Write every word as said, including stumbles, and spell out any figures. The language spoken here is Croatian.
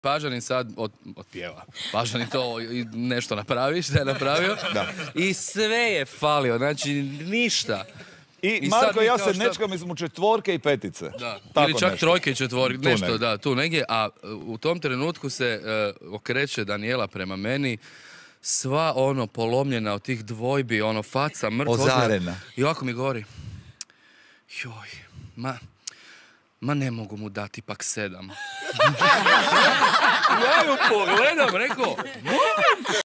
Pažanin sad od, otpjeva. Pažanin to i nešto napravi, što je napravio. Da. I sve je falio, znači ništa. I, I Marko sad i ja mi se kao šta- nečkamo između četvorke i petice. Da. Tako Ili čak nešto. trojke i četvorke, Tu nešto, negdje. da, tu negdje. A u tom trenutku se uh, okreće Danijela prema meni, sva ono polomljena od tih dvojbi, ono faca, mrtva. Ozarena. I ovako mi govori, joj, ma, ma ne mogu mu dati ipak sedam. Ja ju pogledam, rekao,